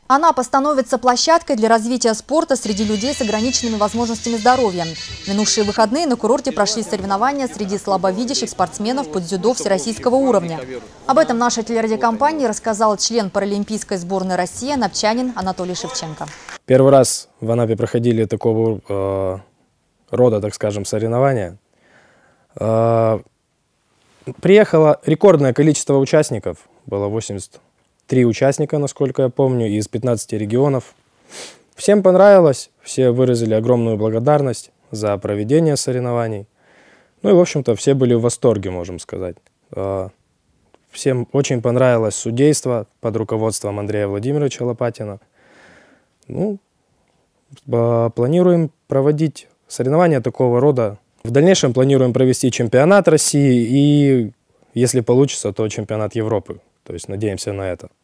Анапа становится площадкой для развития спорта среди людей с ограниченными возможностями здоровья. В минувшие выходные на курорте прошли соревнования среди слабовидящих спортсменов по дзюдо всероссийского уровня. Об этом нашей телерадиокомпании рассказал член паралимпийской сборной России анапчанин Анатолий Шевченко. Первый раз в Анапе проходили такого рода, так скажем, соревнования. Приехало рекордное количество участников, было 83 участника, насколько я помню, из 15 регионов. Всем понравилось, все выразили огромную благодарность за проведение соревнований. Ну и, в общем-то, все были в восторге, можем сказать. Всем очень понравилось судейство под руководством Андрея Владимировича Лопатина. Ну, планируем проводить соревнования такого рода. В дальнейшем планируем провести чемпионат России и, если получится, то чемпионат Европы. То есть надеемся на это.